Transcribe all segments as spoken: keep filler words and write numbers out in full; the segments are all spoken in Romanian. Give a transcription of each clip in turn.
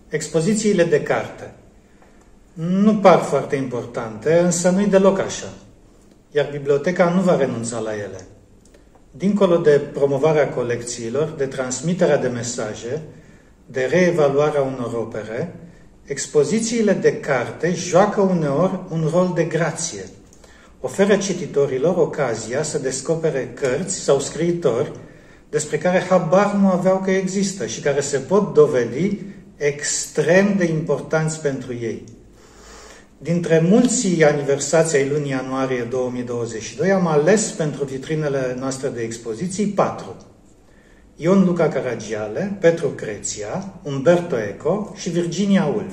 Expozițiile de carte nu par foarte importante, însă nu-i deloc așa. Iar biblioteca nu va renunța la ele. Dincolo de promovarea colecțiilor, de transmiterea de mesaje, de reevaluarea unor opere, expozițiile de carte joacă uneori un rol de grație. Oferă cititorilor ocazia să descopere cărți sau scriitori despre care habar nu aveau că există și care se pot dovedi extrem de importanți pentru ei. Dintre mulți aniversați ai lunii ianuarie două mii douăzeci și doi am ales pentru vitrinele noastre de expoziții patru. Ion Luca Caragiale, Petru Creția, Umberto Eco și Virginia Woolf.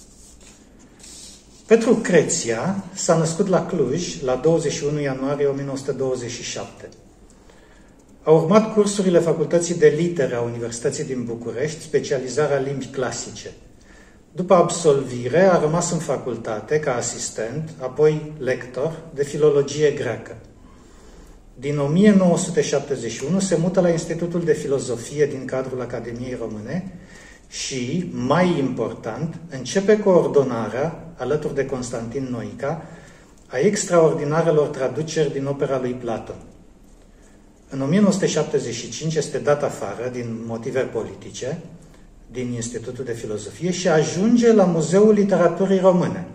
Petru Creția s-a născut la Cluj la douăzeci și unu ianuarie o mie nouă sute douăzeci și șapte. A urmat cursurile Facultății de Litere a Universității din București, specializarea limbi clasice. După absolvire, a rămas în facultate ca asistent, apoi lector de filologie greacă. Din o mie nouă sute șaptezeci și unu se mută la Institutul de Filozofie din cadrul Academiei Române și, mai important, începe coordonarea, alături de Constantin Noica, a extraordinarelor traduceri din opera lui Platon. În o mie nouă sute șaptezeci și cinci este dat afară, din motive politice, din Institutul de Filozofie și ajunge la Muzeul Literaturii Române,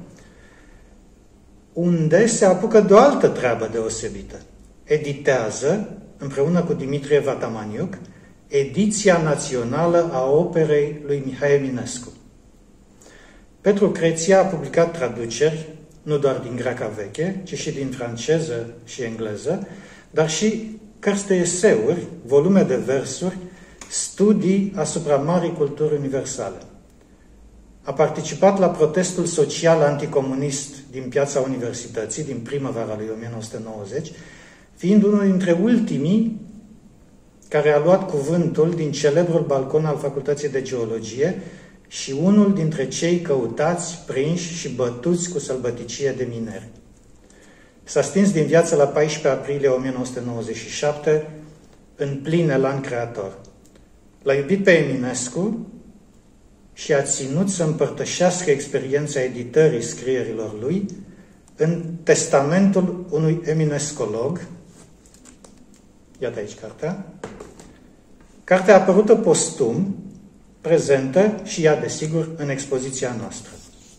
unde se apucă de o altă treabă deosebită. Editează, împreună cu Dimitrie Vatamaniuc, ediția națională a operei lui Mihai Eminescu. Petru Creția a publicat traduceri, nu doar din greaca veche, ci și din franceză și engleză, dar și cărți de eseuri, volume de versuri, studii asupra marii culturi universale. A participat la protestul social anticomunist din Piața Universității, din primăvara lui o mie nouă sute nouăzeci, fiind unul dintre ultimii care a luat cuvântul din celebrul balcon al Facultății de Geologie și unul dintre cei căutați, prinși și bătuți cu sălbăticie de mineri. S-a stins din viață la paisprezece aprilie o mie nouă sute nouăzeci și șapte, în plin elan creator. L-a iubit pe Eminescu și a ținut să împărtășească experiența editării scrierilor lui în testamentul unui eminescolog. Iată aici cartea. Cartea apărută postum, prezentă și ea, desigur, în expoziția noastră.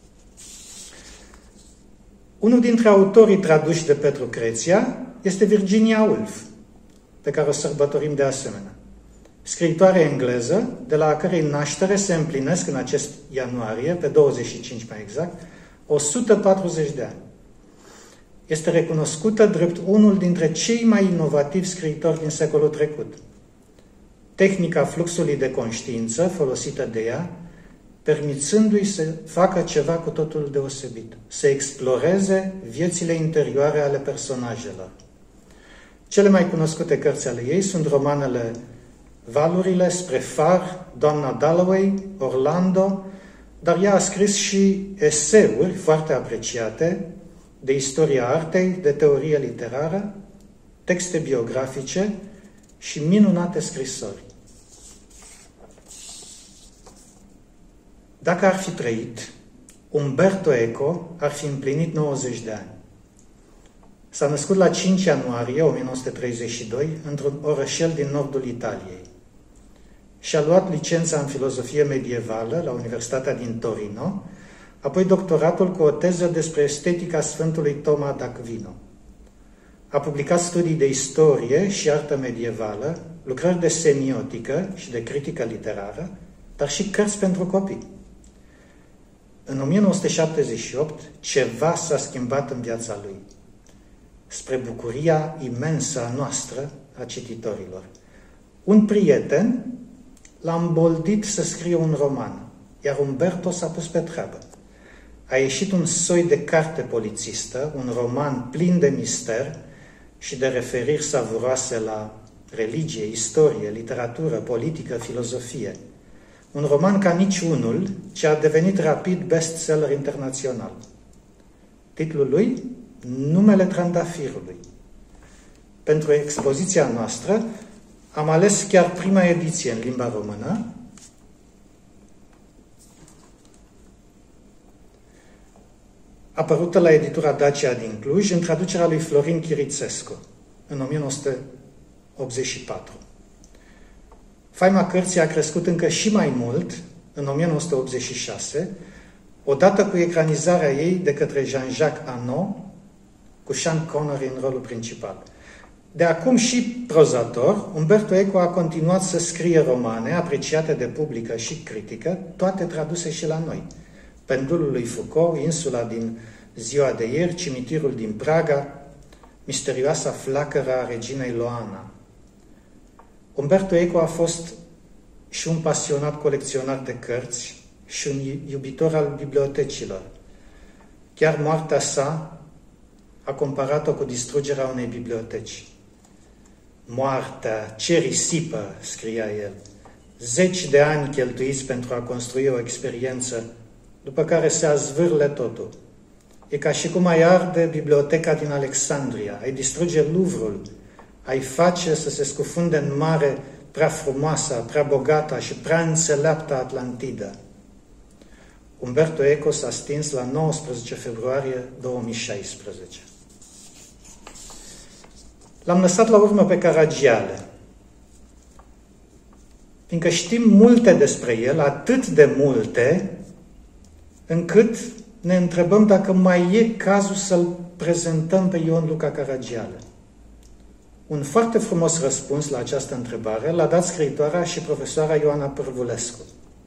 Unul dintre autorii traduși de Petru Creția este Virginia Woolf, pe care o sărbătorim de asemenea. Scriitoare engleză, de la a cărei naștere se împlinesc în acest ianuarie, pe douăzeci și cinci mai exact, o sută patruzeci de ani. Este recunoscută drept unul dintre cei mai inovativi scriitori din secolul trecut. Tehnica fluxului de conștiință folosită de ea, permițându-i să facă ceva cu totul deosebit, să exploreze viețile interioare ale personajelor. Cele mai cunoscute cărți ale ei sunt romanele Valurile, Spre far, Doamna Dalloway, Orlando, dar ea a scris și eseuri foarte apreciate de istoria artei, de teorie literară, texte biografice și minunate scrisori. Dacă ar fi trăit, Umberto Eco ar fi împlinit nouăzeci de ani. S-a născut la cinci ianuarie o mie nouă sute treizeci și doi într-un orășel din nordul Italiei. Și-a luat licența în filozofie medievală la Universitatea din Torino, apoi doctoratul cu o teză despre estetica Sfântului Toma d'Aquino. A publicat studii de istorie și artă medievală, lucrări de semiotică și de critică literară, dar și cărți pentru copii. În o mie nouă sute șaptezeci și opt, ceva s-a schimbat în viața lui, spre bucuria imensă a noastră, a cititorilor. Un prieten l-a îmboldit să scrie un roman, iar Umberto s-a pus pe treabă. A ieșit un soi de carte polițistă, un roman plin de mister și de referiri savuroase la religie, istorie, literatură, politică, filozofie. Un roman ca niciunul, ce a devenit rapid bestseller internațional. Titlul lui? Numele Trandafirului. Pentru expoziția noastră am ales chiar prima ediție în limba română, apărută la editura Dacia din Cluj, în traducerea lui Florin Chirițescu, în o mie nouă sute optzeci și patru. Faima cărții a crescut încă și mai mult, în o mie nouă sute optzeci și șase, odată cu ecranizarea ei de către Jean-Jacques Annaud, cu Sean Connery în rolul principal. De acum și prozator, Umberto Eco a continuat să scrie romane apreciate de publică și critică, toate traduse și la noi. Pendulul lui Foucault, Insula din ziua de ieri, Cimitirul din Praga, Misterioasa flacără a reginei Loana. Umberto Eco a fost și un pasionat colecționar de cărți și un iubitor al bibliotecilor. Chiar moartea sa a comparat-o cu distrugerea unei biblioteci. Moartea, ce risipă, scria el. Zeci de ani cheltuiți pentru a construi o experiență, după care se azvârle totul. E ca și cum ai arde biblioteca din Alexandria, ai distruge Louvre-ul, ai face să se scufunde în mare prea frumoasa, prea bogata și prea înțeleaptă Atlantida. Umberto Eco s-a stins la nouăsprezece februarie două mii șaisprezece. L-am lăsat la urmă pe Caragiale, fiindcă știm multe despre el, atât de multe, încât ne întrebăm dacă mai e cazul să-l prezentăm pe Ion Luca Caragiale. Un foarte frumos răspuns la această întrebare l-a dat scriitoarea și profesoara Ioana Pârvulescu.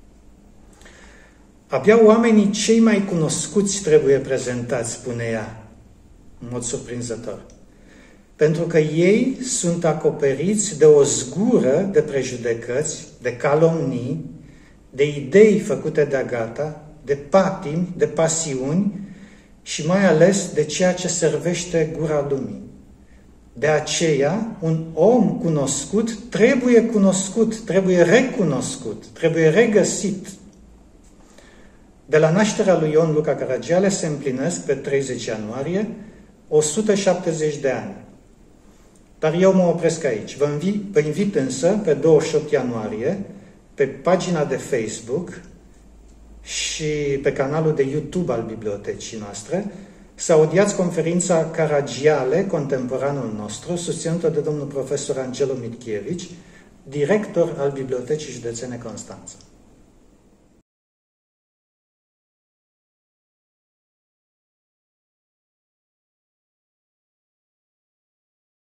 Abia oamenii cei mai cunoscuți trebuie prezentați, spune ea, în mod surprinzător. Pentru că ei sunt acoperiți de o zgură de prejudecăți, de calomnii, de idei făcute de-a gata, de patimi, de pasiuni și mai ales de ceea ce servește gura lumii. De aceea, un om cunoscut trebuie cunoscut, trebuie recunoscut, trebuie regăsit. De la nașterea lui Ion Luca Caragiale se împlinesc pe treizeci ianuarie o sută șaptezeci de ani. Dar eu mă opresc aici. Vă invit, vă invit însă pe douăzeci și opt ianuarie pe pagina de Facebook și pe canalul de YouTube al bibliotecii noastre să audiați conferința Caragiale, contemporanul nostru, susținută de domnul profesor Angelo Mitchievici, director al Bibliotecii Județene Constanța.